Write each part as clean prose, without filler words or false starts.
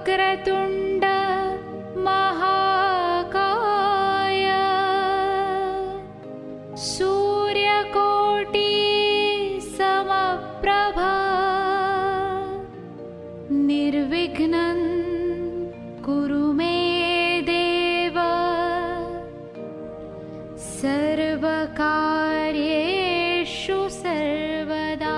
वक्रतुण्ड महाकाय सूर्यकोटि समप्रभा निर्विघ्नं कुरु मे देव सर्वकार्येषु सर्वदा।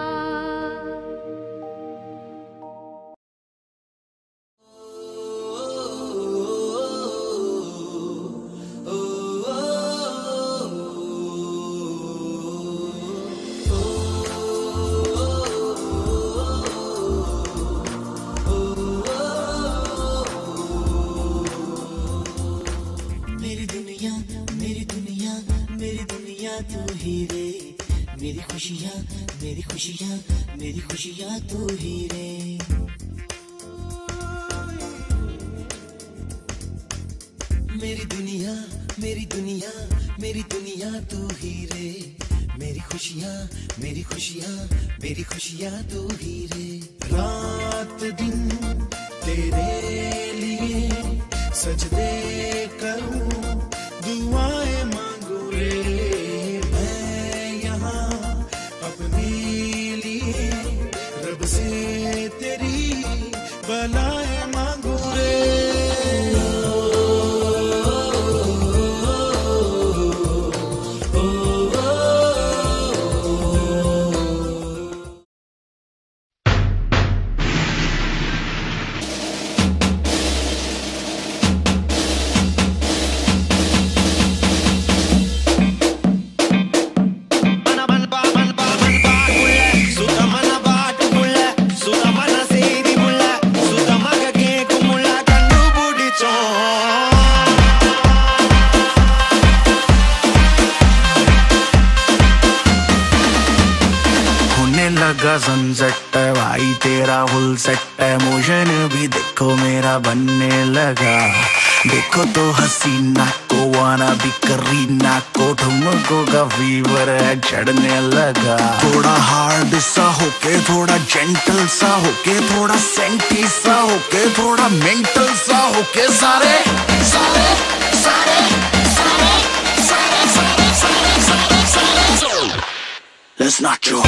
तू ही रे, मेरी खुशियाँ मेरी खुशियाँ मेरी खुशियाँ तू ही रे। मेरी दुनिया मेरी दुनिया मेरी दुनिया तू ही रे, मेरी खुशियाँ मेरी खुशियाँ मेरी खुशियाँ तू ही रे। रात दिन तेरे लिए सजदे करूं, दुआएं मांगू रे। रब से तेरी बलाएं मांगू रे। लगा सनसेट है भाई तेरा फुल सेट है, मोशन भी देखो मेरा बनने लगा। देखो तो हसीना को वाना भी करीना को, ठुमको का फीवर है चढ़ने लगा। थोड़ा हार्ड सा होके थोड़ा जेंटल सा होके, थोड़ा सेंटी सा होके थोड़ा मेंटल सा होके, सारे सारे सारे सारे सारे सारे सारे सारे सारे Let's not joke.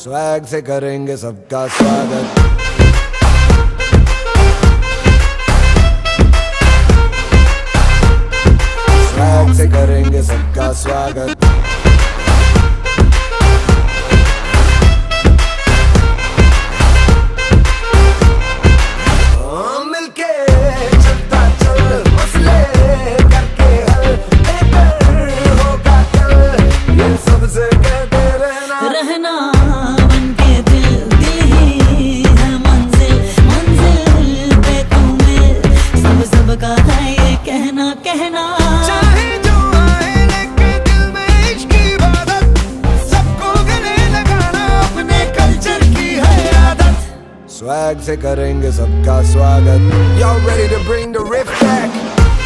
स्वैग से करेंगे सबका स्वागत। स्वैग से करेंगे सबका स्वागत। मिलके चलता चल, मसले करके हल, बेहतर होगा कल, ये सबसे कहते रहना बनके दिल ही है मंजिल, मंजिल पे तू मिल, सबका है ये कहना कहना। चाहे जो आए लेके दिल में इश्क की इबादत, सबको गले लगाना अपने कल्चर की है आदत। स्वैग से करेंगे सबका स्वागत। Y'all ready to bring the riff back?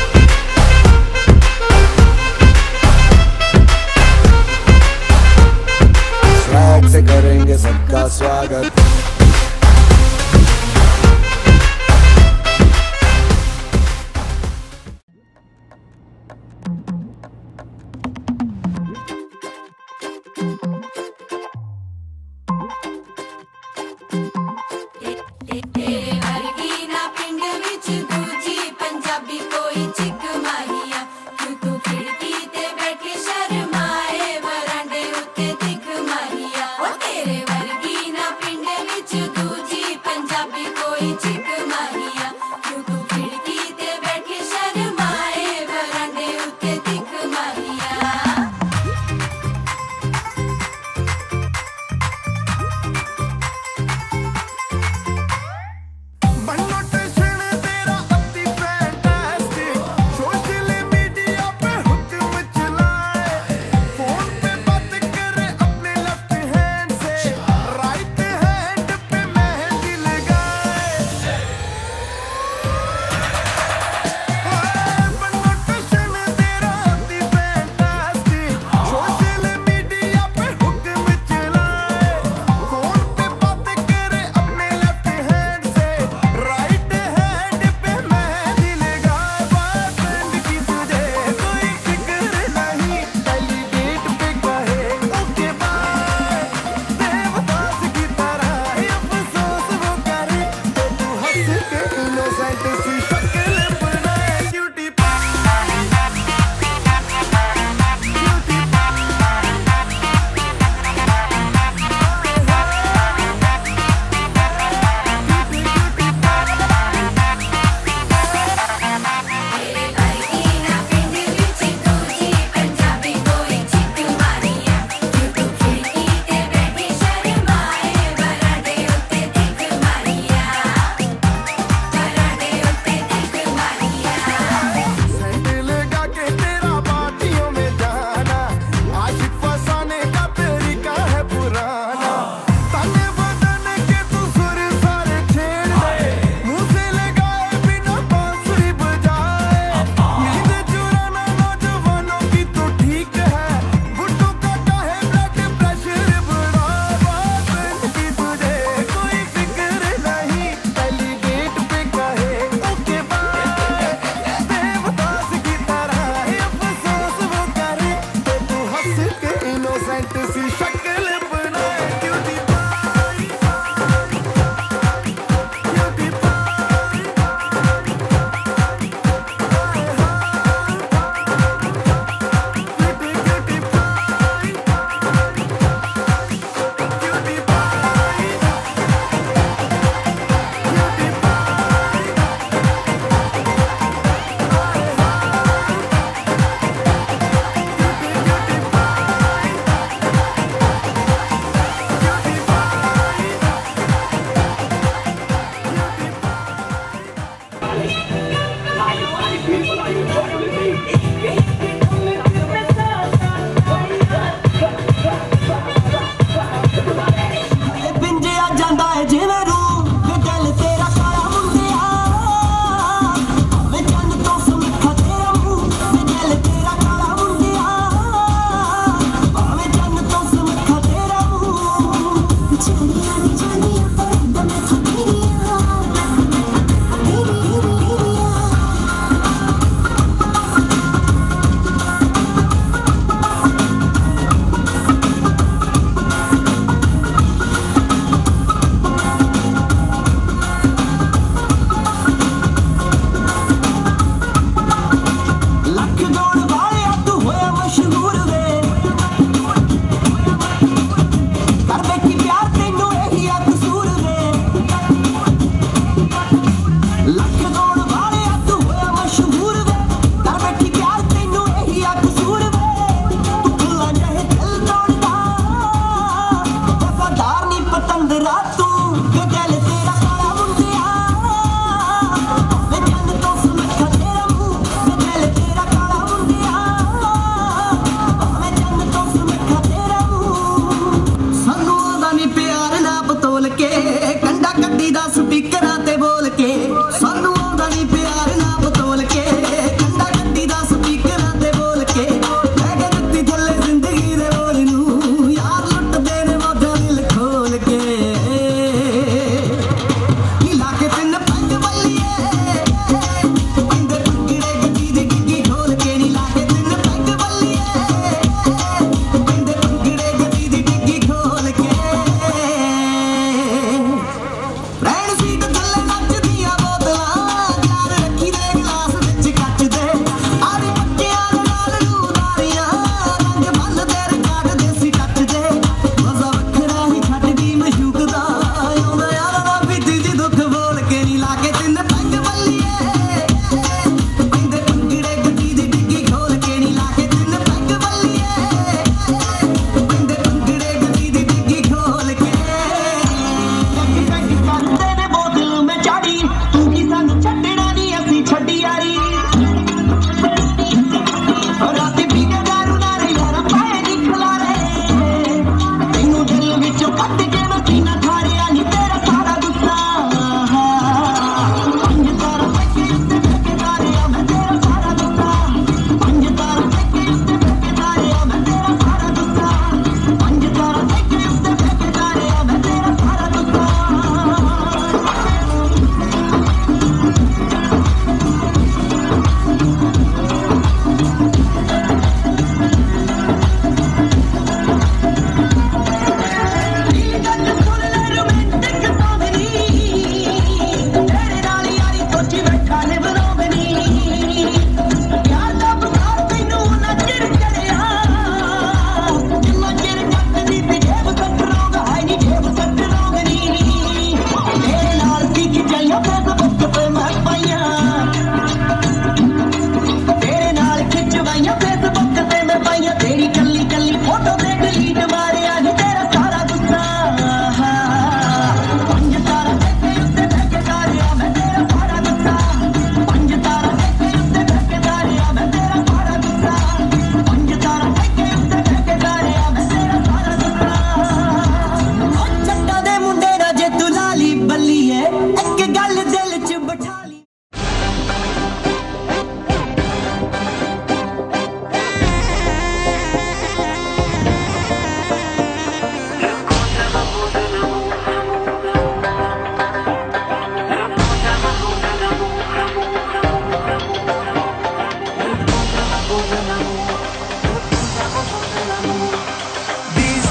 Swag से करेंगे सबका स्वागत।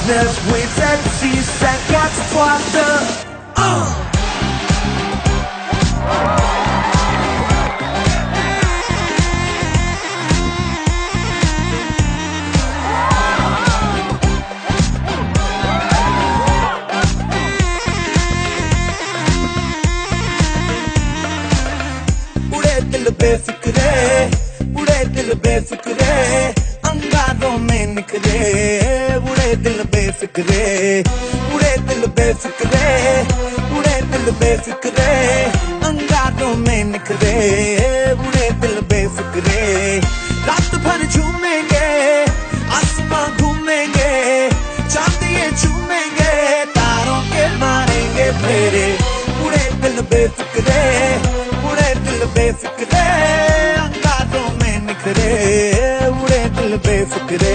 business with sexy, ça casse toi deux. Befikre उड़े दिल बेफिक्रे अंगारों में निकले उड़े दिल बेफिक्रे उड़े दिल बेफिक्रे उड़े दिल बेफिक्रे अंगारों में निकले उड़े दिल बेफिक्रे रात भर झूमेंगे आसमां घूमेंगे चांदिये चूमेंगे तारों के मारेंगे फेरे उड़े दिल बेफिक्रे उड़े दिल बेफिक्रे अंगारों में निखरे उड़े दिल Befikre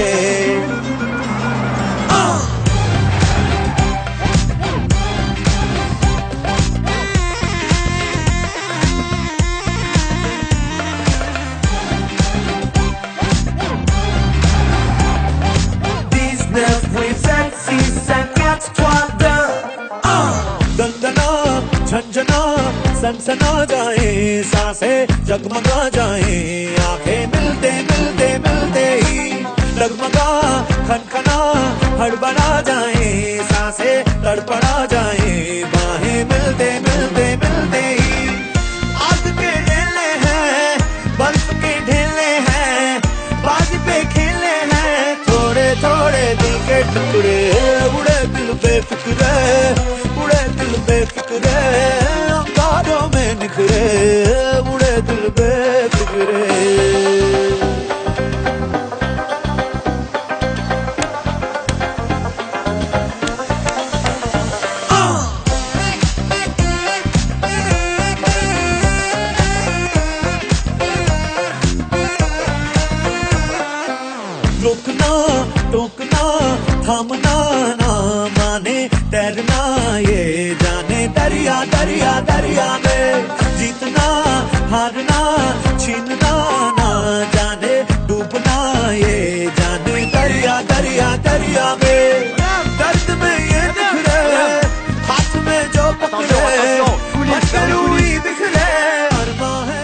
Business with sexy, ça casse toi deux. दंदना Jhanjhana सनसना जाए सांसें जगमगा जाए आंखें मिलते मिलते मिलते ही डगमगा खनखना हड़बड़ा जाए सांसें तड़पड़ा जाए बाहें मिलते मिलते मिलते ही आग के ढेले हैं बर्फ के ढेले हैं बाजी पे खेले हैं थोड़े थोड़े दिल के टुकड़े उड़े दिल बेफिक्रे उड़े दिल बेफिक्रे अंगारों में निखरे उड़े दिल बेफिक्रे रोकना टोकना थामना ना माने तैरना ये जाने दरिया दरिया दरिया में जीतना हारना छीनना ना जाने डूबना ये जाने दरिया दरिया दरिया में दर्द में ये बिखरे हाथ में जो पकड़े मशरूरी बिखरे अरमा है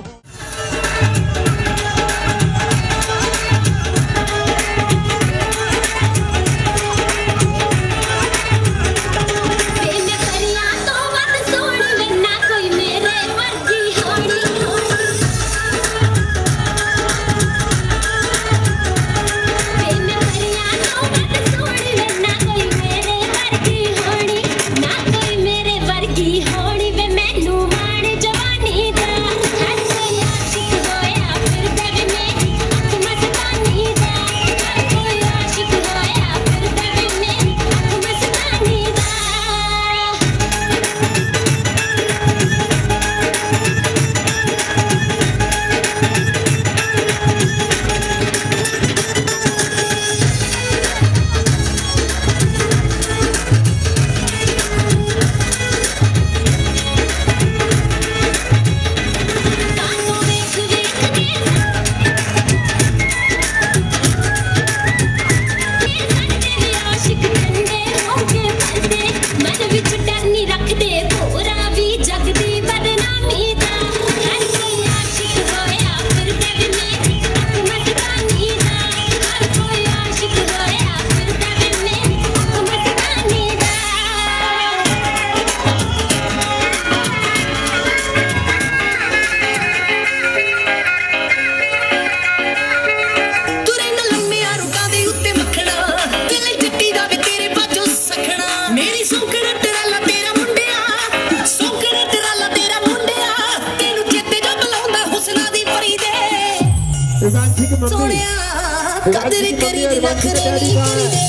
कदर करी दी नखरे नी करी दे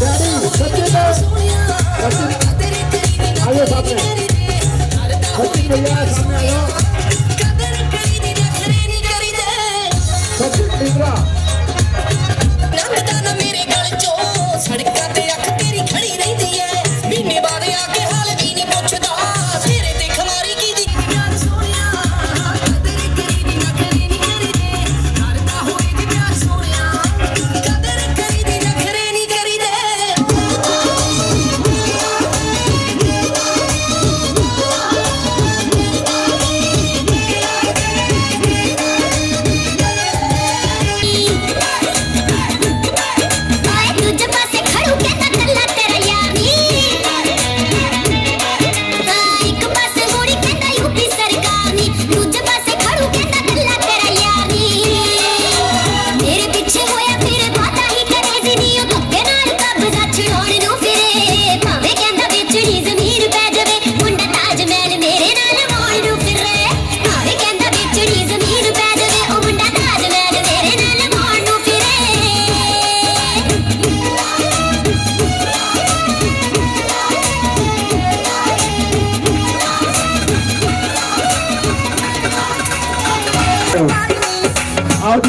सोनिया कदर करी दी नखरे नी करी दे कदर करी दी नखरे नी करी दे लगदा ना मेरे गल चो सड़कां ते अख तेरी खड़ी रहंदी है महीने बाद आके हाल भी नहीं पुछदा तेरे ते खमारी की दी यार सोनिया कदर करी दी नखरे नी करी दे करदा होए दी प्यार सोनिया कदर करी दी नखरे नी करी दे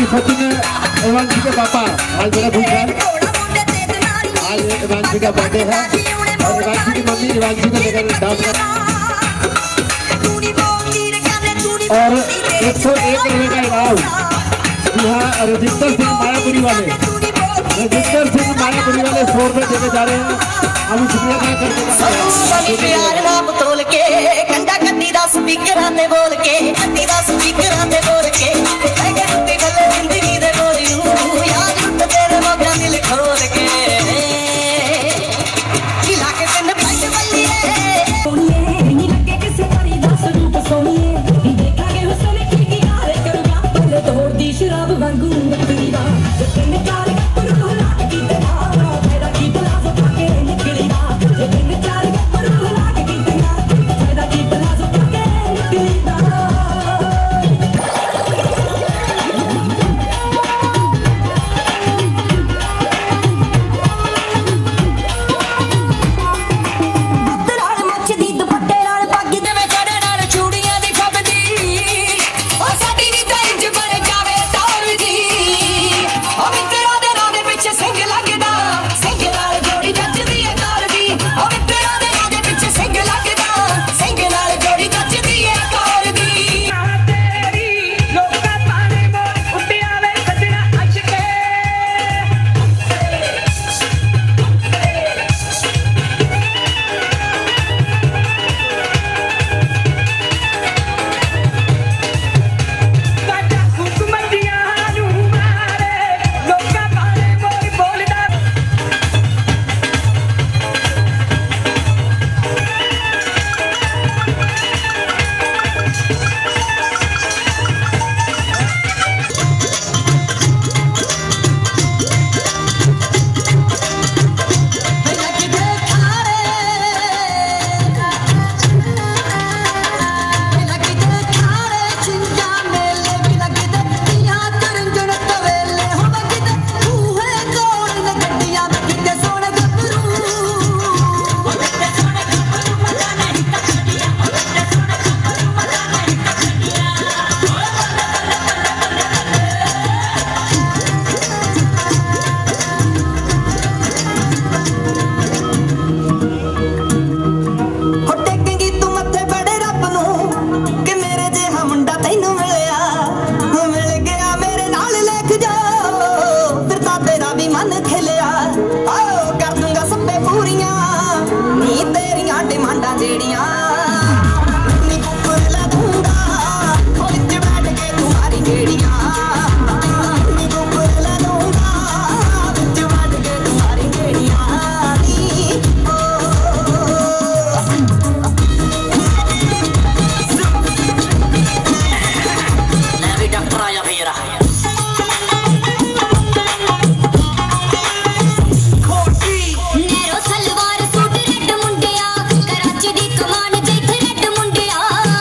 सचिन इवांशी के पापा आज बड़ा खुश है। आज इवांशी का बर्थडे है और इवांशी की मम्मी इवांशी को लेकर डांस कर और 101 रुपए का इनाम यहाँ रजिस्टर सिंह मायापुरी वाले 100 रुपए देने जा रहे हैं। हम शुक्रिया अदा करते हैं प्यार नाम तोल के कंडा कन्नी दा स्पीकरां ते बोल के कन्नी दा स्पीकरां ते बोल के लगे रुते गल जिंदगी दे बोली यार रुत तेरे मौका दिल खोल के खिला के तन पंज बल्लिए सोनिए नी लगे किसी परी दा रूप सोनिए देखा के हुस्न की यार करूंगा पल तोड़ दी शराब वांगू नकली दा जितने चार पर होला की तेरा मेरा की तलाश पाके निकली दा जितने चार पर होला की तेरा मेरा की तलाश पाके निकली दा ਬਦਲਾਲ ਮੱਚਦੀ ਦੁਪੱਟੇ ਨਾਲ ਪੱਗ ਦੇ ਵਿੱਚ ਚੜੇ ਨਾਲ ਚੂੜੀਆਂ ਦੀ ਖੱਬਦੀ ਉਹ ਸਾਡੀ ਨੀ ਤਾਂ ਇੰਜ ਬਣ ਜਾਵੇ ਤੌਰ ਦੀ ਉਹ ਮਿੱਤਰਾਂ ਦੇ ਨਾਂ ਦੇ ਪਿੱਛੇ ਸਿੰਘ ਲੱਗਦਾ ਸਿੰਘ ਨਾਲ ਜੋੜੀ ਜੱਜਦੀ ਏ ਕਾਰ ਦੀ ਉਹ ਮਿੱਤਰਾਂ ਦੇ ਨਾਂ ਦੇ ਪਿੱਛੇ ਸਿੰਘ ਲੱਗਦਾ ਸਿੰਘ ਨਾਲ ਜੋੜੀ ਜੱਜਦੀ ਏ ਕਾਰ ਦੀ ਤੇਰੀ ਲੋਕਾਂ ਪਾਣੇ ਮੋਰ ਉੱਡਿਆ ਵੇ ਸੱਜਣਾ ਅਸ਼ਕੇ ਸਾਡਾ ਹੁਕਮਤੀਆਂ ਨੂੰ ਮਾਰੇ ਲੋਕਾਂ ਪਾਣੇ ਮੋਰ ਬੋਲਦਾ ਲੱਗਦੇ ਖਾਰੇ ਲੱਗਦੇ ਖਾਰੇ ਚਿੰਤਾ ਮੇਲੇ ਵੀ ਲੱਗਦੇ ਤੀਆਂ ਤਰੰਗਣ ਤਵੇਲੇ ਹੋ ਲੱਗਦੇ ਤੂਹੇ ਕੋਲ ਨੇ ਗੱਡੀਆਂ ਕਿਤੇ ਸੋਹਣੇ ਗੱਭਰੂ ਉਹ ਕਿਤੇ ਸੋਹਣੇ ਗੱਭਰੂ ਮਜ਼ਾ ਨਹੀਂ ਤੱਕਦੀਆਂ ਉਹ ਕਿਤੇ ਸੋਹਣੇ ਗੱਭਰੂ ਮਜ਼ਾ ਨਹੀਂ ਤੱਕਦੀਆਂ ਹੋ ਟੇਕੇਂਗੀ ਤੂੰ ਮੱਥੇ ਬੜੇ ਰੱਬ ਨੂੰ ਕਿ ਮੇਰੇ ਜਿਹਾ ਮੁੰਡਾ ਤੈਨੂੰ ਮਿਲਿਆ ਮਿਲ ਗਿਆ ਮੇਰੇ ਨਾਲ ਲਿਖ ਜਾ ਫਿਰ ਤਾਂ ਤੇਰਾ ਵੀ ਮਨ ਖਿਲਿਆ ਆਓ ਕਰ ਦੂੰਗਾ ਸੱਪੇ ਪੂਰੀਆਂ ਨੀ ਤੇਰੀਆਂ ਡਿਮਾਂਡਾਂ ਜਿਹੜੀਆਂ ਨੀ ਕੁੱਕਰ ਲਾ ਦੂੰਗਾ ਉਹ ਵਿੱਚ ਬੈਠ ਕੇ ਤੂੰ ਮਾਰੀ ਜਿਹੜੀਆਂ ਨੀ ਕੁੱਕਰ ਲਾ ਦੂੰਗਾ ਵਿੱਚ ਬੈਠ ਕੇ ਤੂੰ ਮਾਰੀ ਜਿਹੜੀਆਂ ਨੀ ਵੀ ਡਾਕਟਰ ਆਇਆ ਫੇਰ ਨੈਰੋ ਸਲਵਾਰ ਸੂਟ ਰੈੱਡ ਮੁੰਡਿਆ ਕਰਾਚੀ ਦੀ ਕਮਾਨ ਜਿੱਥੇ ਰੈੱਡ ਮੁੰਡਿਆ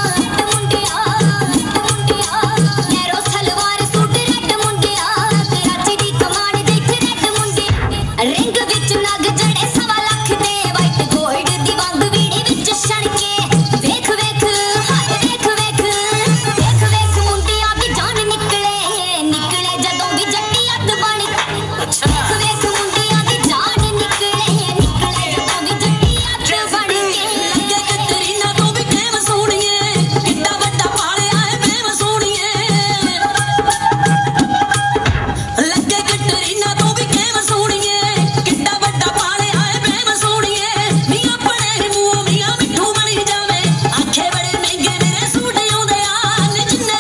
ਨੈਰੋ ਸਲਵਾਰ ਸੂਟ ਰੈੱਡ ਮੁੰਡਿਆ ਕਰਾਚੀ ਦੀ ਕਮਾਨ ਜਿੱਥੇ ਰੈੱਡ ਮੁੰਡੇ ਰਿੰਗ ਵਿੱਚ ਨਗ ਜੜੇ 1.25 ਲੱਖ ਦੇ ਵਾਈਟ ਗੋਲਡ ਦੀ ਵੰਗ ਵੀੜੀ ਵਿੱਚ ਛਣਕੇ ਵੇਖ ਵੇਖ ਹੱਥ ਵੇਖ ਵੇਖ ਮੁੰਡਿਆਂ ਦੀ ਜਾਨ ਨਿਕਲੇ ਜਦੋਂ ਵੀ ਜੱਟੀ ਅੱਧ ਬਣ ਵੇਖ ਵੇਖ ਮੁੰਡਿਆਂ ਦੀ ਜਾਨ ਨਿਕਲੇ ਜਦੋਂ ਵੀ ਜੱਟੀ ਅੱਧ ਬਣ ਕੇ ਲੱਗੇ ਕਤਰੀਨਾ ਤੋਂ ਵੀ ਕਿਵੇਂ ਸੋਹਣੀਏ ਕਿੱਡਾ ਵੱਡਾ ਪਾਲਿਆ ਏ ਮੈਂ ਸੋਹਣੀਏ ਲੱਗੇ ਕਤਰੀਨਾ ਤੋਂ ਵੀ ਕਿਵੇਂ ਸੋਹਣੀਏ ਕਿੱਡਾ ਵੱਡਾ ਪਾਲਿਆ ਏ ਮੈਂ ਸੋਹਣੀਏ ਨੀ ਆਪਣੇ ਮੂੰਹ ਮੀਆਂ ਮਿੱਠੂ ਬਣੀ ਜਾਵੇ ਆਖੇ ਬੜੇ ਮਹਿੰਗੇ ਮੇਰੇ ਸੂਟ ਆਉਂਦੇ ਆ ਜਿੰਨੇ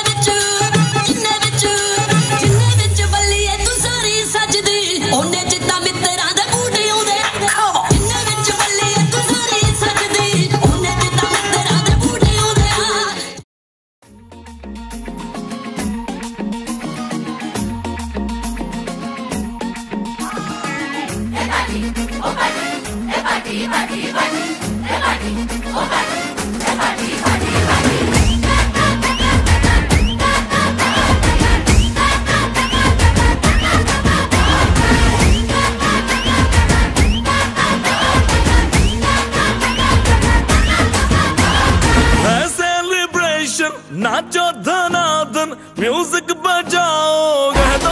ਵਿੱਚ ਬੱਲੀਏ ਤੂੰ ਸਾਰੀ ਸੱਜਦੀ ਉਹਨੇ ਜਿੱਦਾਂ ਮਿੱਤਰਾਂ ਦੇ ਬੂਟ ਆਉਂਦੇ ਆ ਜਿੰਨੇ ਵਿੱਚ ਬੱਲੀਏ ਤੂੰ ਸਾਰੀ ਸੱਜਦੀ ਉਹਨੇ ਜਿੱਦਾਂ ਮਿੱਤਰਾਂ ਦੇ ਬੂਟ ਆਉਂਦੇ ਆ सेलिब्रेशन नाचो धनाधन म्यूजिक बजाओ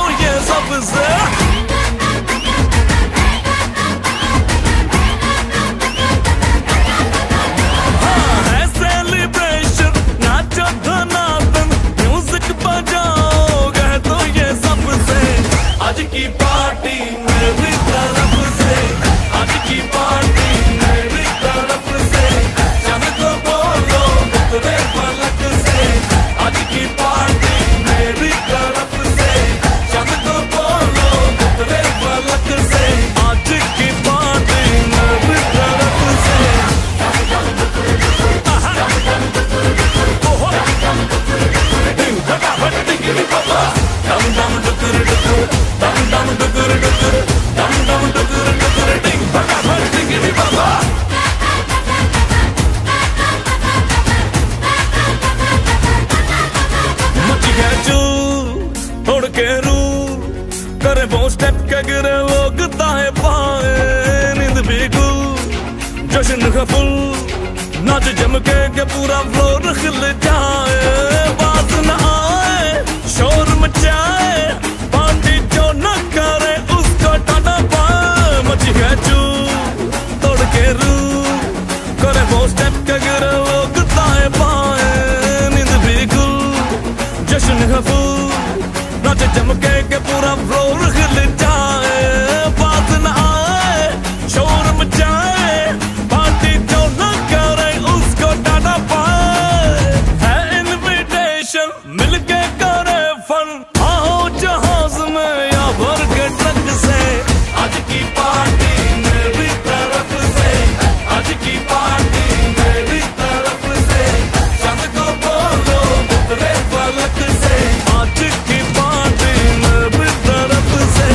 जश्न है फुल, नाच जम के पूरा फ्लोर खिल जाए, बात न आए शोर मचाए, पार्टी जो न करे उसको टाटा पाए। मची है चू तोड़ के रू करे वो स्टेप के गिरे लोग दाएं बाएं, नींद भी गुल जश्न है फुल, नाच जम के पूरा फ्लोर खिल जाए, बात न आए शोर मचाए, पार्टी जो न करे उसको टाटा पाए। है इनविटेशन मिलके करे फन, आओ जहाज में या भर के ट्रक से, आज की पार्टी मेरी तरफ से, आज की पार्टी मेरी तरफ से, चांद को बोलो उतरे फलक से, आज की पार्टी मेरी तरफ से।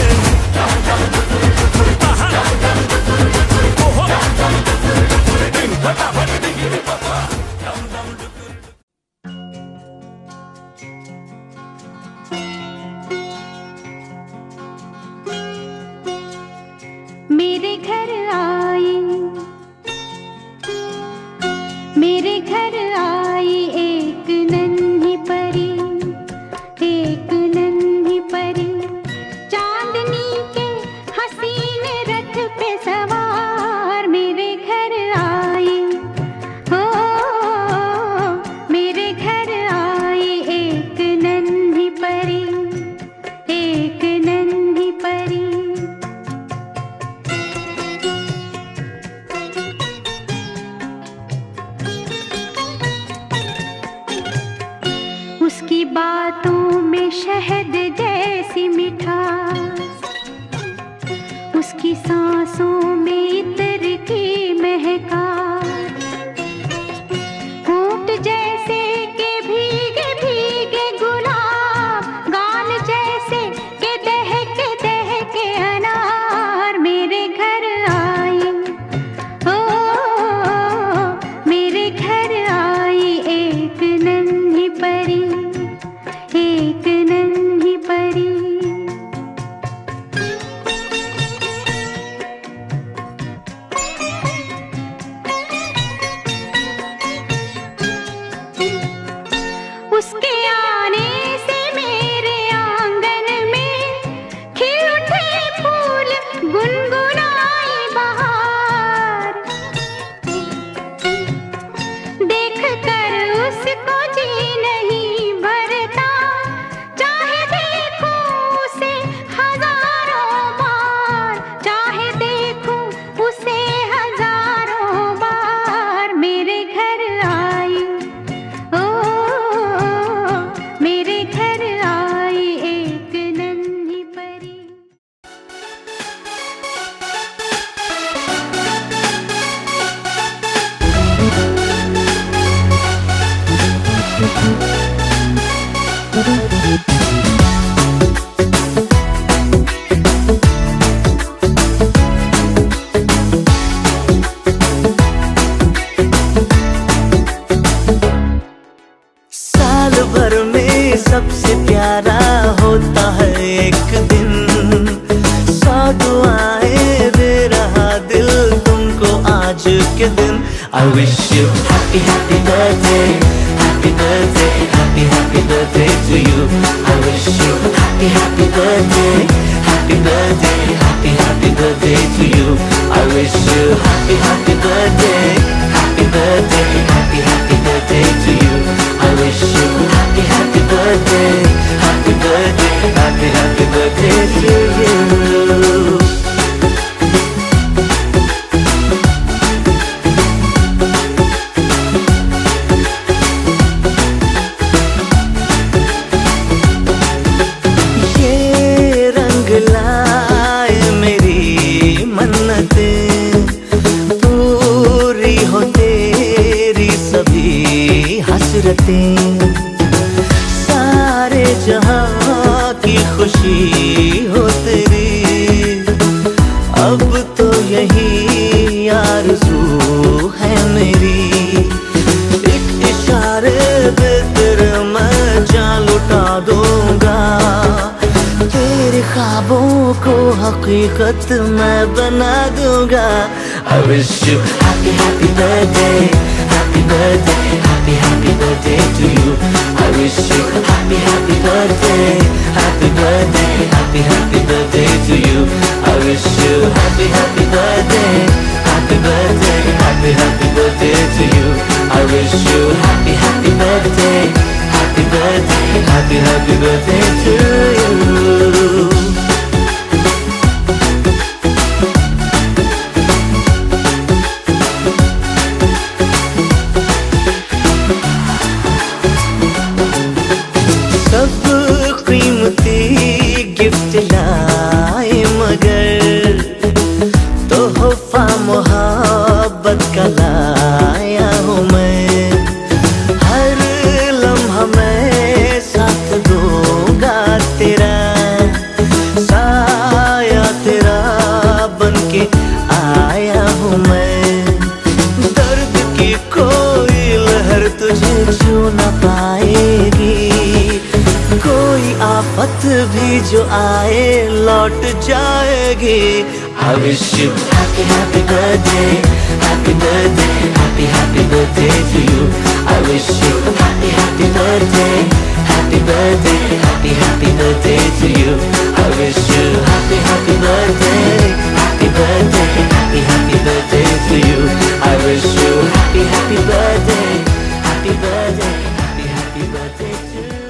मेरे घर आई, मेरे घर आई एक नन्ही परी, एक नन्ही परी, चांदनी के हसीन रथ पे सवार। मेरे घर आई हो, मेरे घर आई एक नन्ही परी, एक नन्ही परी। उसकी बातों में शहद जैसी मिठास, उसकी सांसों में इत्र की महकास, होंठ जैसे के भीगे भीगे गुलाब, गाल जैसे के दहके अनार। मेरे घर आई ओ, मेरे घर आई एक नन्ही परी, एक नन्ही परी। उसके आने से मेरे आंगन में खिल उठे फूल, गुनगुनाई बहार। देख कर उसको जी नहीं भरता, चाहे देखूं उसे हजारों बार, चाहे देखूं उसे हजारों बार। मेरे घर आई ओ, मेरे घर आई एक नन्ही परी। साल भर में सबसे प्यारा होता है एक दिन, 100 दुआएं दे रहा दिल तुमको आज के दिन। I wish you happy happy birthday, happy birthday, happy happy birthday to you. I wish you happy happy birthday, happy birthday, happy happy birthday to you. I wish you happy happy birthday, happy birthday, happy happy birthday to you. I wish you happy happy birthday, happy birthday, happy happy birthday to you. ये रंग लाए मेरी मन्नतें, पूरी हो तेरी सभी हसरतें, सारे जहां की खुशी हो तेरी। अब तो यही आरज़ू है मेरी, एक इशारे पे तेरे मैं जान लुटा दूंगा, तेरे ख्वाबों को हकीकत मैं बना दूंगा। I wish you happy, happy birthday, happy birthday, happy, happy birthday to you. I wish you happy, happy birthday, happy birthday, happy, happy birthday to you. I wish you happy, happy birthday, happy birthday, happy, happy birthday to you. I wish you happy, happy birthday, happy birthday, happy, happy birthday to you. Gift लाए मगर तोहफा मोहब्बत का लाया हूँ मैं। हर लम्हा मैं साथ दूंगा तेरा, साया तेरा बनके आया हूँ मैं। दर्द की कोई लहर तुझे छू न पाएगी, कोई आफत भी जो आए लौट जाएगी। I wish you happy, happy birthday, happy birthday, happy, happy birthday to you. I wish you happy, happy birthday, happy birthday, happy, happy birthday to you. I wish you happy, happy birthday, happy birthday, happy, happy birthday to you. I wish you happy, happy birthday, happy birthday, happy, happy birthday to you.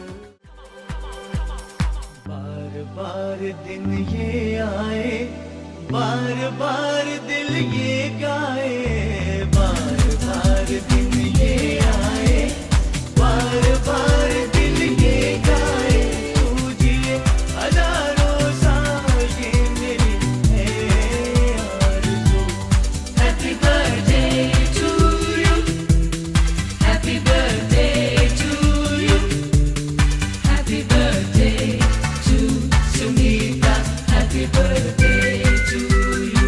बार दिन ये आए, बार बार दिल ये गाए, बार बार दिन ये आए, बार बार दिल ये गाए। तू जिए हजारों साल ये मेरी है आरज़ू। Happy birthday to you, happy birthday to you, happy birthday to Sunita, happy birthday to you.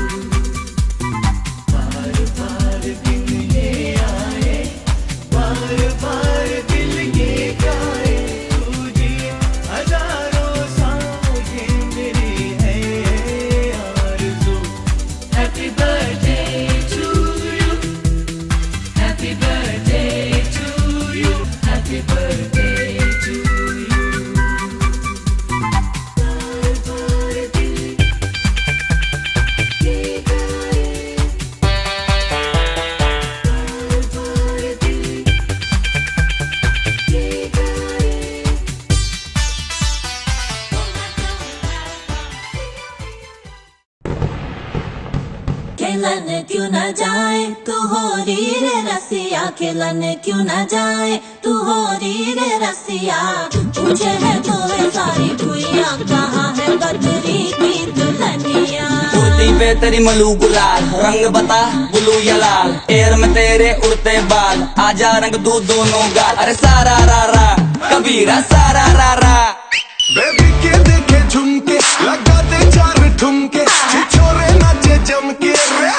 बार बार दिन ये आए, बार बार दिल ये गाए। तू जिए हजारों साल ये मेरी है आरज़ू। Happy birthday to you, happy birthday to you, happy birthday to you. बार बार दिल ये गाए, बार बार दिल ये गाए। खेलन क्यों न जाए तू हो री रे रसिया, खेलन क्यों न जाए तू हो री रे रसिया। पूछे है तो वे सारी भुइया, कहाँ है बदरी की दुल्हनिया। कुर्ती पे तेरी मलू गुलाल, रंग बता ब्लू या लाल। एयर में तेरे उड़ते बाल, आजा रंग दू दोनों गाल। अरे सारा रा रा कबीरा सारा रा रा। बेबी के देखे झुमके, लगा दे चार ठुमके, छिछोरे नाचे जम के रे।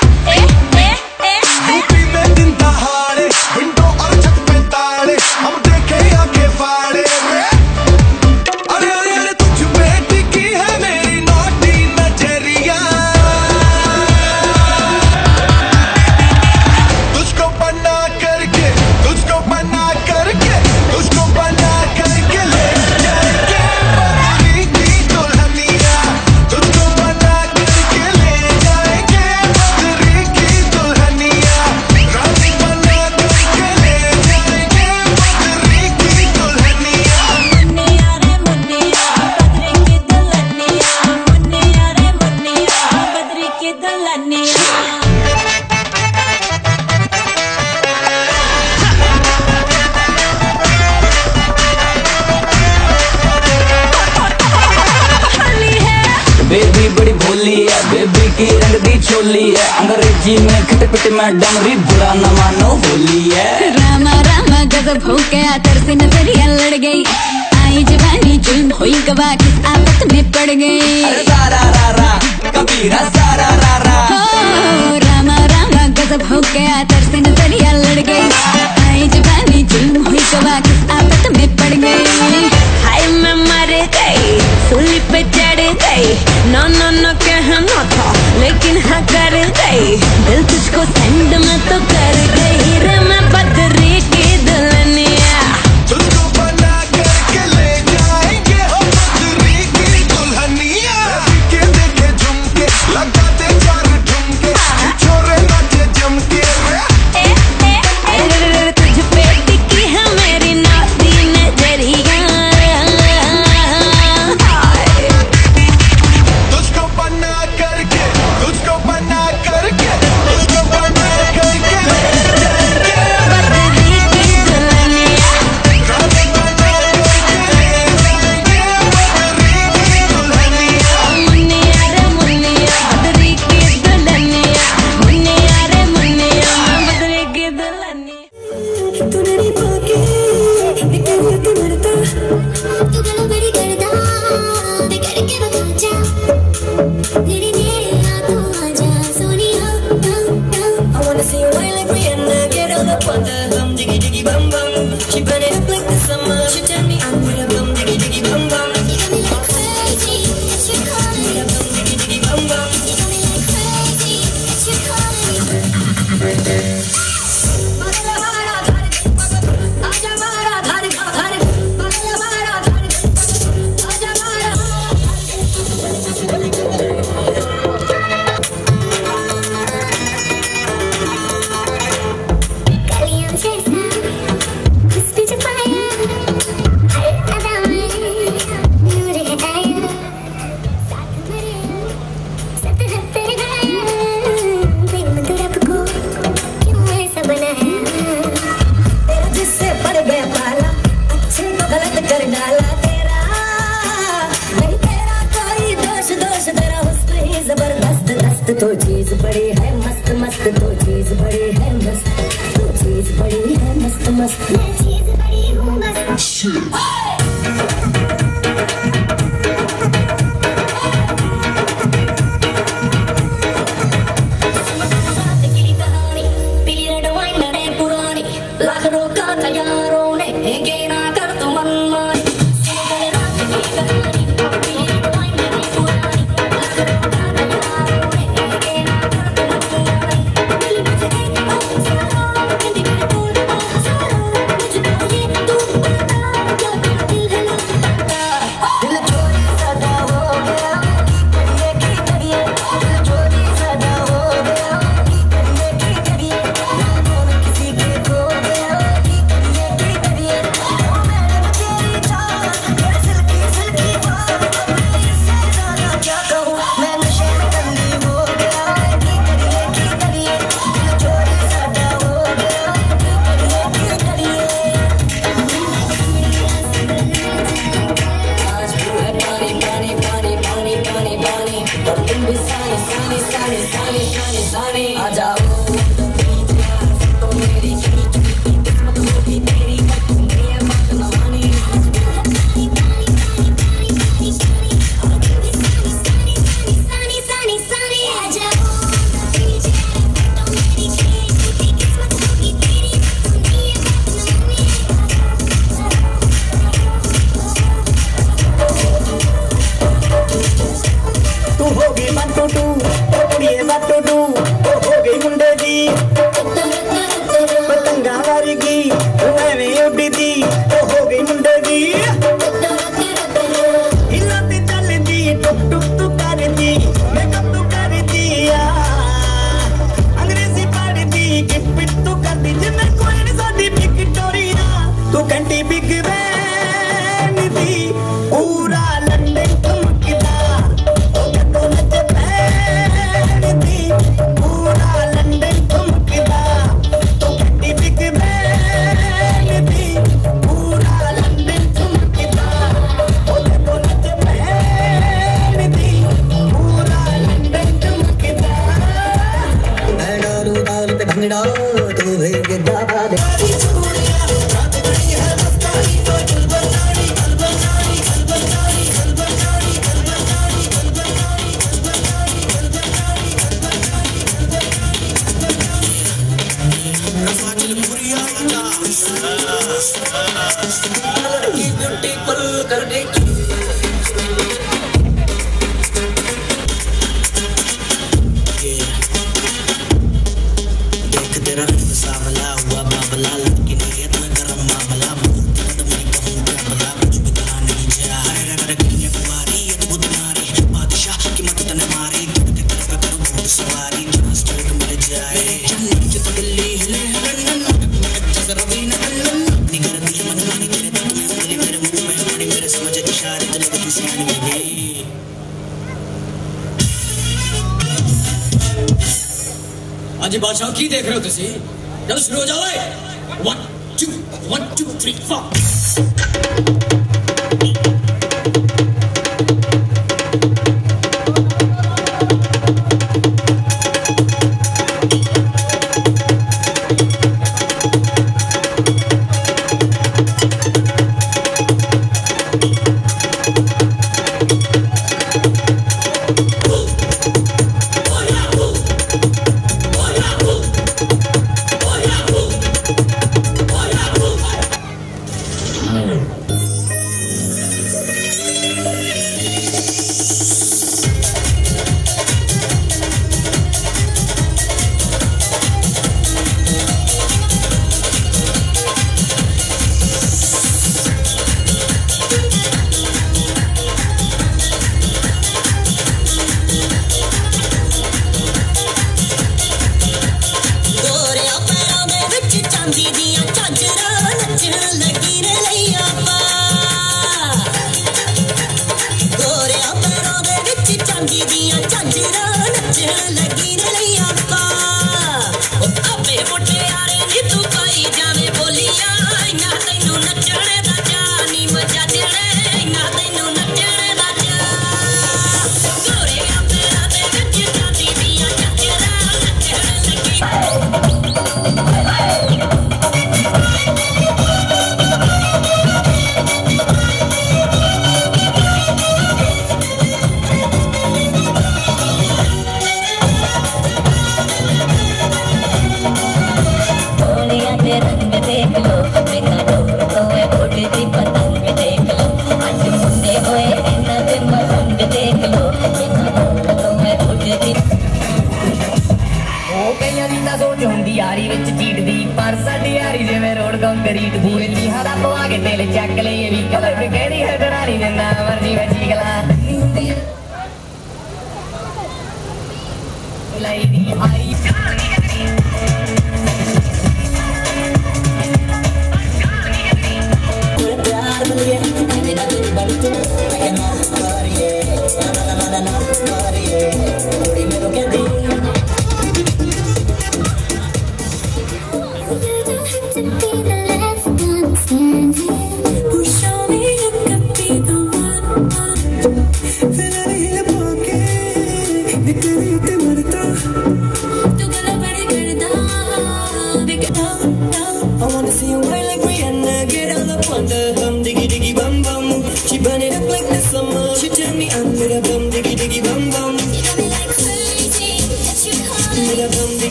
यूपी में दिन दहाड़े, विंडो और छत पे ताड़े, हम देखे आके फाड़े रे। अरे अरे अरे तुझ पे टिकी है मेरी नोटी नजरिया। तुझको बना करके, तुझको बना करके, तुझको बना करके ले जाएंगे बदरी की दुल्हनिया। तुझको बना करके ले जाएंगे बदरी की दुल्हनिया। रानी बना करके ले जाएंगे बदरी की दुल्हनिया। मुन्निया रे मुन्निया, बदरी की दुल्हनिया। मुन्निया रे मुन्निया, बदरी की दुल्हनिया। बेबी बड़ी भोली है, बेबी की रंग दी चोली है। अंग्रेजी में खट पिट में डमरी, बुरा न मानो होली है। रामा रामा गजब हो गया, तरसे नजरिया लड़ गई। आई जवानी जुल्म हुई गवा, किस आफत में पड़ गई। अरे सारा रा रा कबीरा सारा रा रा। हो रामा रामा गजब हो गया, तरसे नजरिया लड़ गई। आई जवानी जुल्म हुई गवा, किस आफत में पड़ गई। हाय मैं मर गई, सूली पे चढ़ गई। नो नो नो कहना था लेकिन हाँ कर गई, दिल तुझको सेंड में तो कर गई रे मैं बदरी की दुल्हनिया। तुझको बना करके ले जाएंगे हम बदरी की दुल्हनिया। के देखे झुमके लगाते चार ठुमके, छोरे नाचे जमके। तुझ पे टिकी है मेरी नाती नजरिया। तुझको बना करके, तुझको बना करके, तुझको बना करके बदरी की दुल्हनिया। मुन्निया रे मुन्निया बदरी की दुल्हनिया। मुन्निया रे मुन्निया बदरी की दुल्हनिया। तू गलो बड़ी करदा बिगड़ के बता जा, नेड़े नेड़े आ तू आजा Sonia. I wanna see you whine like Rihanna, get all up on the bum diggy diggy bum bum. She burn it up like the summer, she turn me on with a bum diggy diggy bum bum. You got me like crazy, she calling me a bum diggy diggy bum bum. You got me like crazy, she calling me. आजा मारा धार धार, आजा मारा धार, आजा मारा। कलियां जैसा खुशबू छुपाया, हर अदा में नूर हटाया, साथ मेरे सत हाथ तेरे गाया, प्रेम तो रब को क्यों ऐसा बनाया। तेरा जिससे पड़ गया पाला, अच्छे को गलत कर डाला तेरा। नहीं तेरा कोई दोष दोष, तेरा हुस्न ही जबरदस्त दस्त। तो चीज बड़ी है मस्त मस्त, तो चीज बड़ी है मस्त, तो चीज बड़ी है मस्त मस्त। मैं चीज बड़ी हूँ मस्त। की कहानी पीली रेड वाइन लड़े पुरानी, लाख रोका था यारों ने के ना कर तू मनमानी। सुनो कल रात की कहानी पीली रेड वाइन लड़े पुरानी, लाख रोका था यारों ने के ना कर तू मनमानी। दिल मुझे दे सारा कभी भी तोड़ सारा, मुझको ये तू बता क्या तेरा दिल है लगता। दिल चोरी सदा हो गया की करिए, दिल चोरी सदा हो गया की करिए। कौन किसी के खो गया की करिए। ओ मैडम तेरी चाल मेरे सिल्की सिल्की बाल, इससे ज्यादा क्या कहूँ मैं नशे में बंदी हो गया की करिए। दिल चोरी सदा हो गया की करिए। आज तू है पानी पानी पानी पानी पानी पानी, और तुम भी सानी सानी सानी सानी सानी सानी। आ जाओ तो मेरी किस्मत होगी तेरी, तू मेरी बात न मानी। सानी सानी सानी आ जाओ तो मेरी किस्मत होगी तेरी, तू मेरी बात न मानी। तू होगी वन टू टू, ओ कुड़िए वन टू टू, ओ हो गई मुंडे दी पतंगा वारगी, मैं उड़ी दी, ओ हो गई मुंडे दी। हिलाती चल दी, टुक टुक तू कर दी, मेकअप तू कर दिया, अंग्रेजी पढ़ दी, गिफ्ट तू कर दी, जिन्हें कोई नहीं सादी विक्टोरिया। तू घंटी बिग बैन दी, पूरा लंदन चमकदा, ओ कतो नच बैन दी, पूरा लंदन चमकदा। तू घंटी बिग बैन दी, पूरा लंदन चमकदा, ओ कतो नच बैन दी, पूरा लंदन चमकदा। मैं डालू दाल पे भंगड़ा, तू भी गिद्दा पा दे। Yeah. तेरा रंग सावला हुआ बाबला लड़की नहीं है तो गरम मामला तो मैं कहूँ क्या भला कुछ भी कहा नहीं जा रखने कुमारी अद्भुत नारी बादशाह की मत तने मारी के तरफ करो घोड़ सवारी जहाँ स्ट्रेट मिल जाए जन्नत दिल्ली हिले लंदन जगह रवीना लंदन निगर दिया मनमानी तेरे तक में उंगली मेरे मुंह में हमारी मेरे समझ इशारे दिल की सियानी में गई आज बादशाह की देख रहे हो तुसी चलो शुरू हो जाओ 1 2 3 4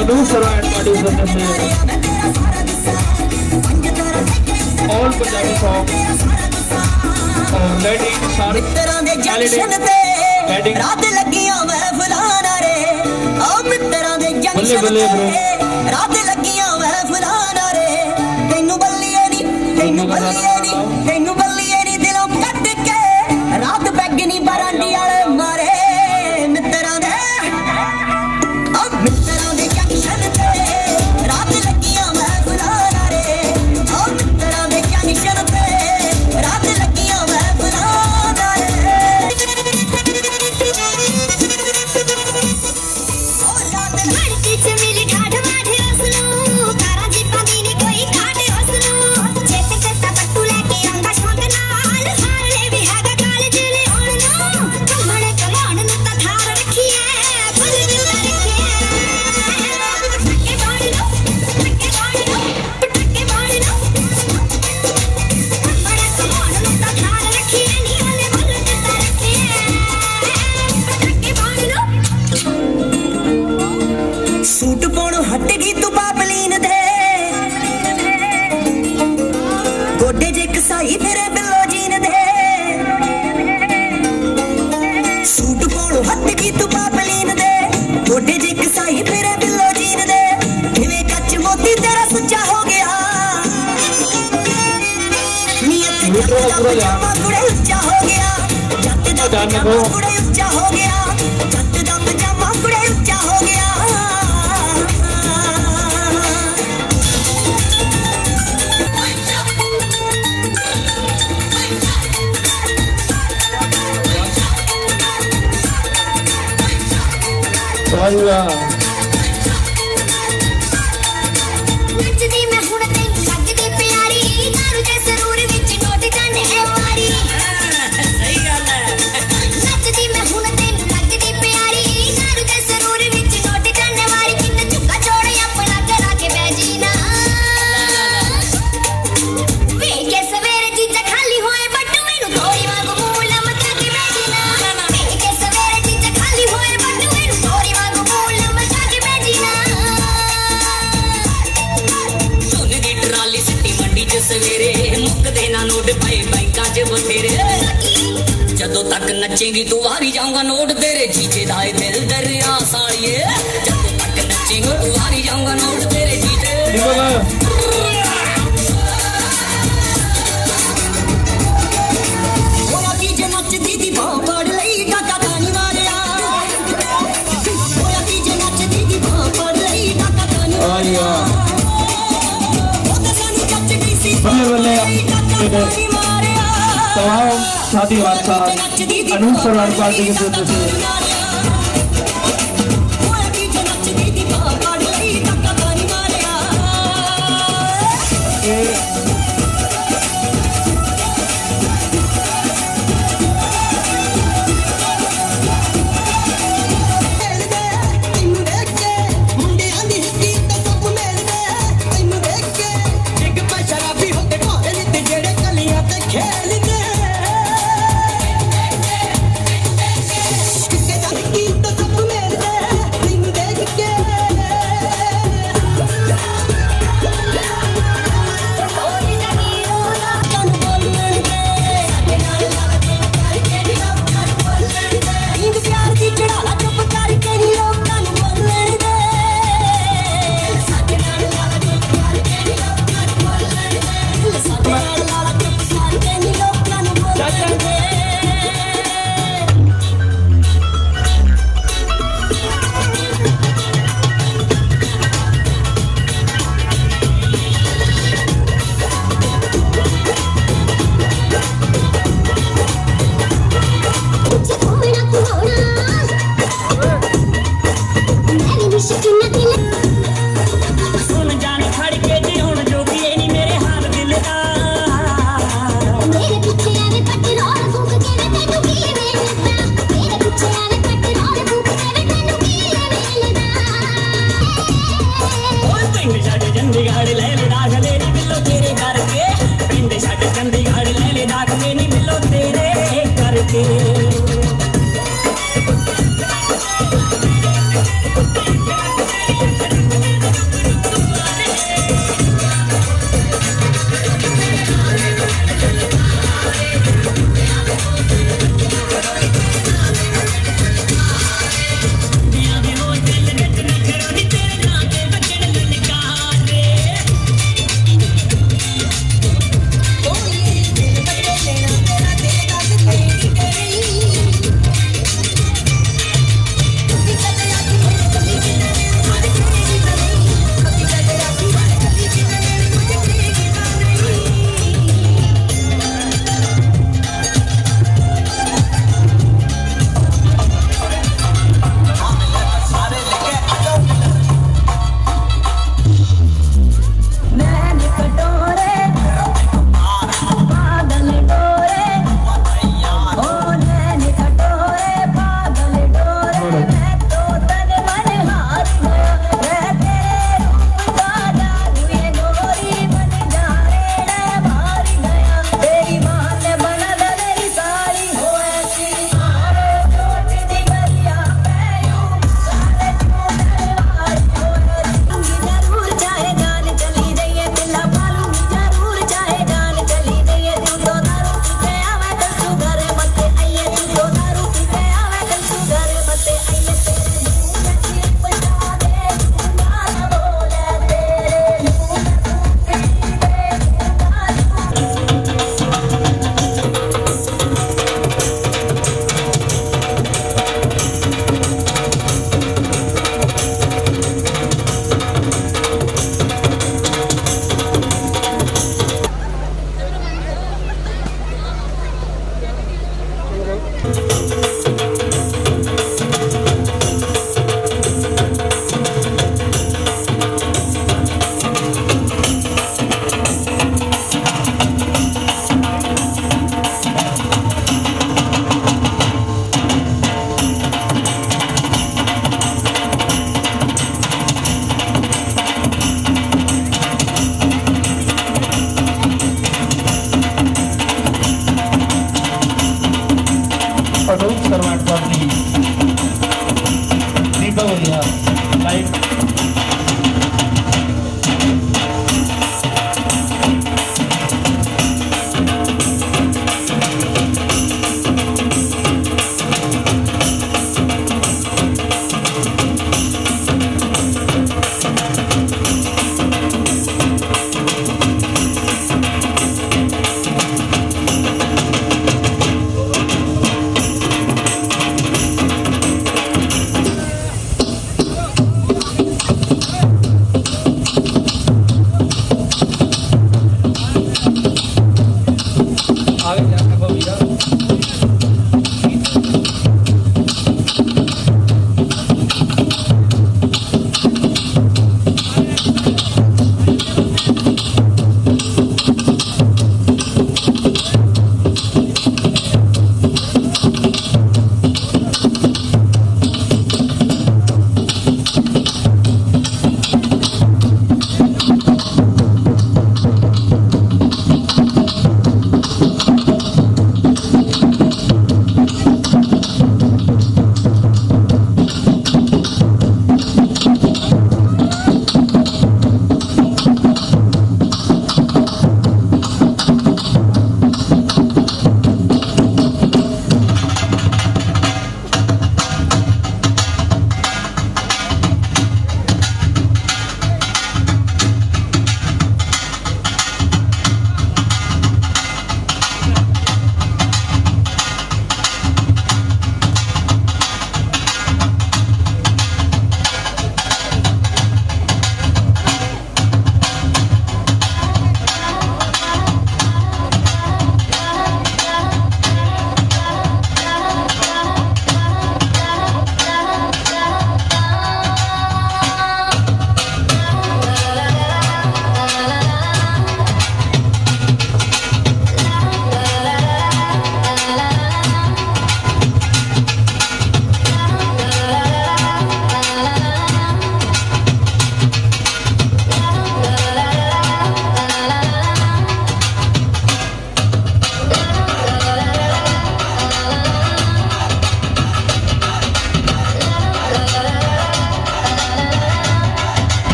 अनुसरा एंड प्रोड्यूसर से ऑल पंजाबी सॉन्ग और वेडिंग सारे वेडिंग रात लगियां महफिलां रे ओ मित्तरां दे जंक्शन बल्ले ते ब्रो रात लगियां महफिलां रे तैनू बल्लिए नी तैनू बल्लिए नी तैनू बल्लिए नी दिलों कट के रात बैगनी बरांडी वाले मारे मित्तरां दे ओ मित्तरां दे जंक्शन ते रात लगियां महफिलां रे ओ मित्तरां दे जंक्शन ते रात लगियां महफिलां सूट पाणो हट गई तू बाबलीन दे गोडे जे कसाई तेरे बिलो जीन दे सूट पाणो हट गई तू बाबलीन दे गोडे जे कसाई तेरे बिलो जीन दे किवें कच्च मोती तेरा सुच्चा हो गया नियत जब जामा कुड़े उच्चा हो गया जट दा जामा कुड़े उच्चा हो गया जट दा जामा कुड़े उच्चा हो गया नचदी मैं हुण तैनू लगदी प्यारी दारू दे सरूर विच नोट जाने है मारी सही गल है नचदी मैं हुण तैनू लगदी प्यारी दारू दे सरूर विच नोट जाने मारी किन्न झुका छोड़ अपना करा के बैजी ना वे के सवेरे जीजा खाली होए बट्टू मैनू गोरी वांगू मुंह लमका के बैजी ना वे के सवेरे जीजा खाली होए बट्टू मैनू गोरी वांगू मुंह लमका के बैजी ना सुन दी ट्राली सिटी मंडी च सवेरे मुकदे ना नोट पाए बैंकां च बथेरे जदों तक नचेगी तू वारी जाऊंगा नोट तेरे जीजे दा दिल दरिया सालिए जदों तक नचेगी तू वारी जाऊंगा नोट तेरे जीजे होया जीजे नचदी दी बांह फड़ लई काका कानी मारिया होया जीजे नचदी दी बांह फड़ लई काका कानी मारिया बल्ले बल्ले तमाम शादी वार्ता अनुसरा पार्टी की तरफ से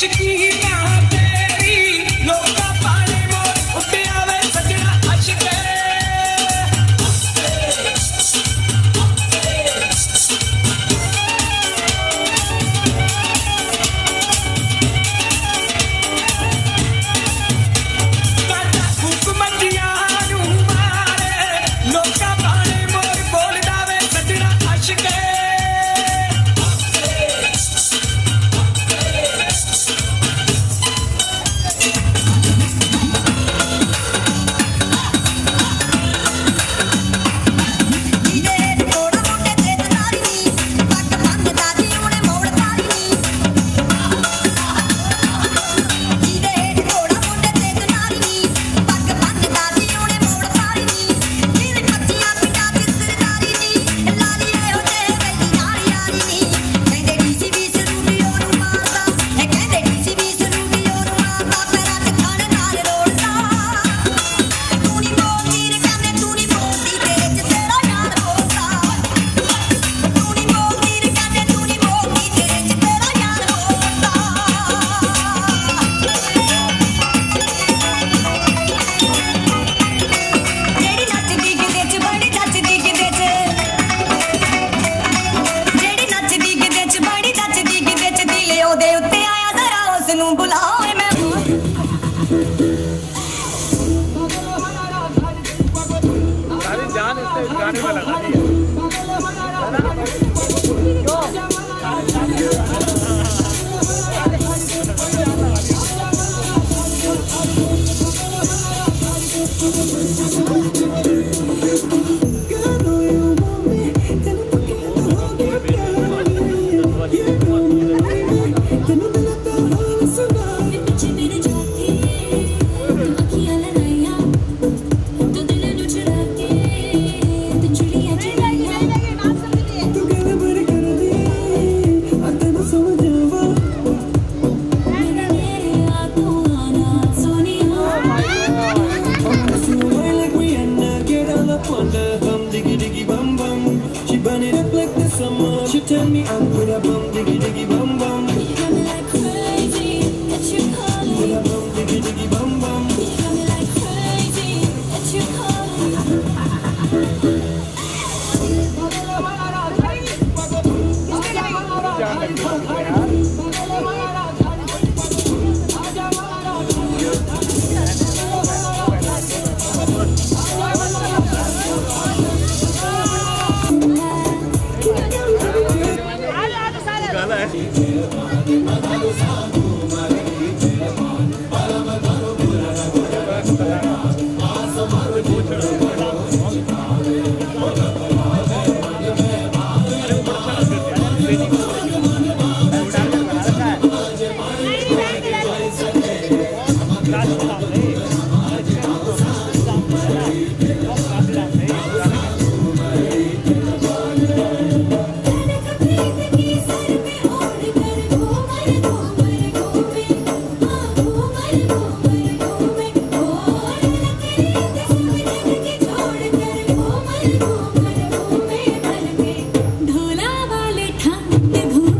ढोला वाले ठान घूम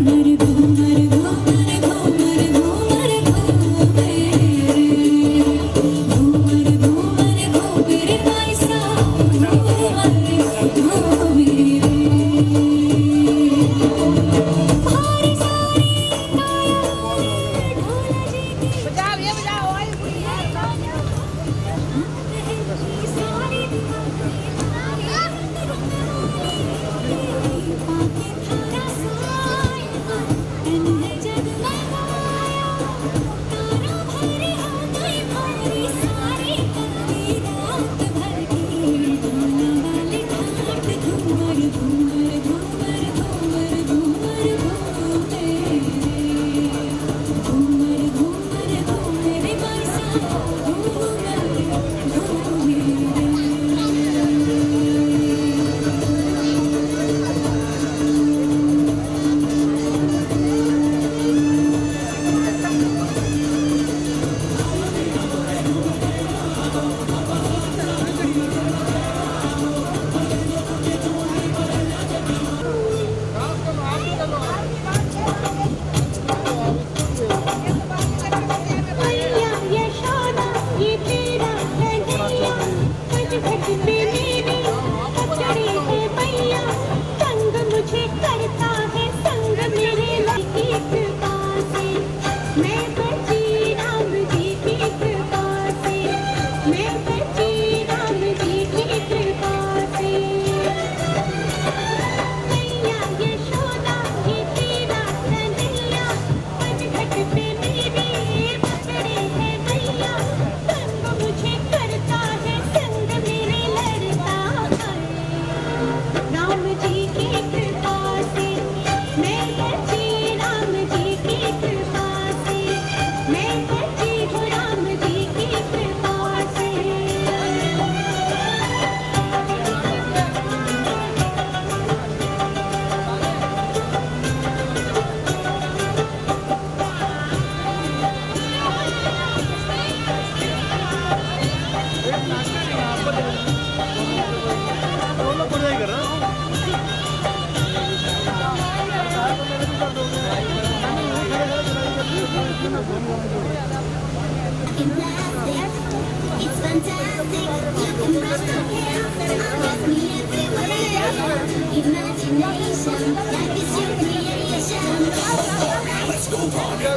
It's fantastic. You can brush my hair. I'll me everywhere. Imagination, life is your creation. Let's go party.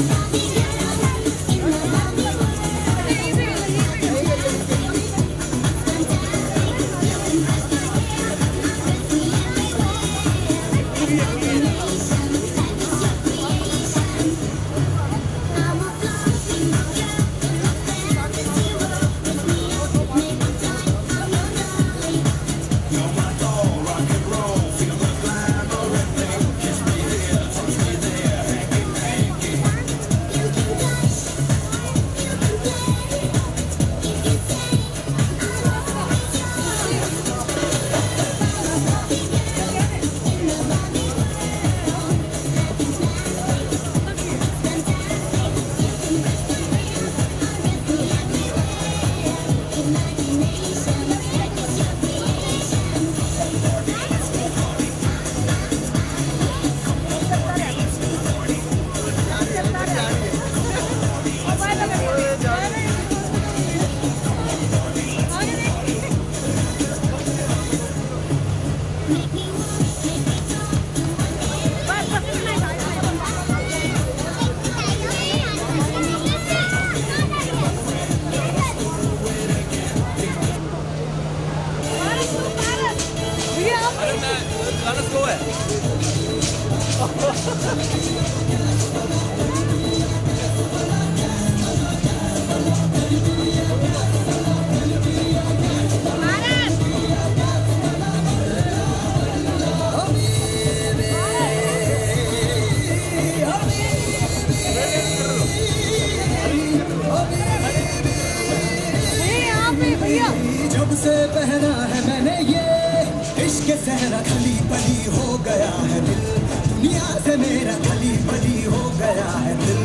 जब से पहना है मैंने ये इश्क सहरा खली बली हो गया है दिल दुनिया से मेरा खली बली हो गया है दिल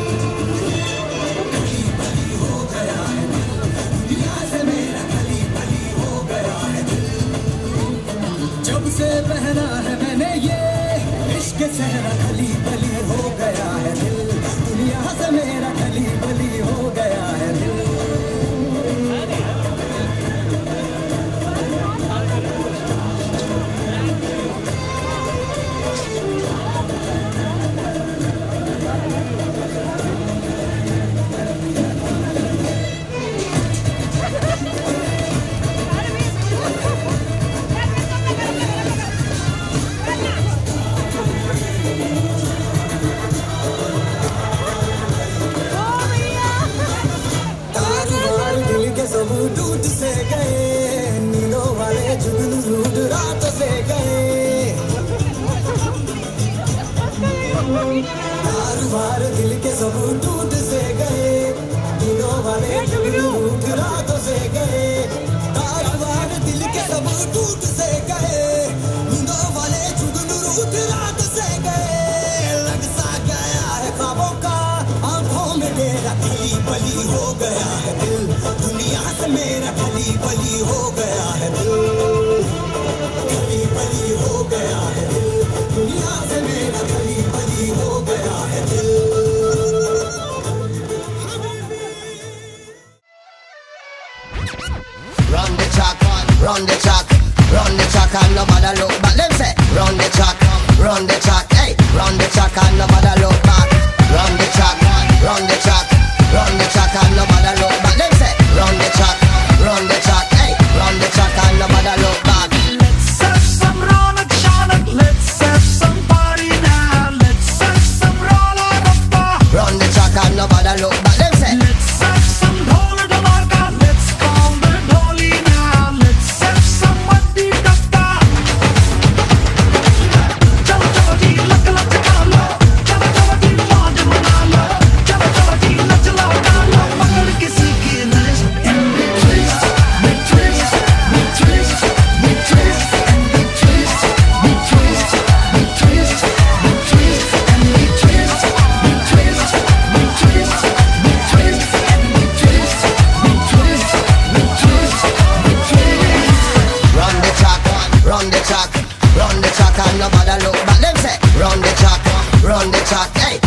खली बली हो गया है दिल दुनिया से मेरा खली बली हो गया है दिल जब से पहना है मैंने ये इश्क सहरा खली बली हो गया है दिल दुनिया से मेरा खली बली हो गया है दिल दूध से गए नीलों वाले जुगनू रूद रात से गए बार दिल के सब दूध से गए नीलों वाले जुगनू रूद रात से गए बार दिल के सब दूध से गए नीलों वाले जुगनू रूद रात से गए लग सा गया है ख्वाबों का आंखों में मेरा खली बली हो गया है दिल दुनिया से मेरा खली बली हो गया है दिल खली बली हो गया है दिल दुनिया से मेरा खली बली हो गया है दिल Run the track, run the track, run the track and nobody look back. Them say, run the track, hey, run the track and nobody look back. Run the track, run the track, run the track and nobody look back. Them say, run the track, hey, run the track and nobody look back. Let's have some Ronald Shannon, let's have some party now. Let's have some roll-a-rappa. Run the track and nobody look back. Them say, let's have some Dhol-a-Dhamalka. Let's call the Dholi now. Let's have some Maddi-Datta. Chalo chalo ji, lak lak chalo. Chalo chalo track, hey.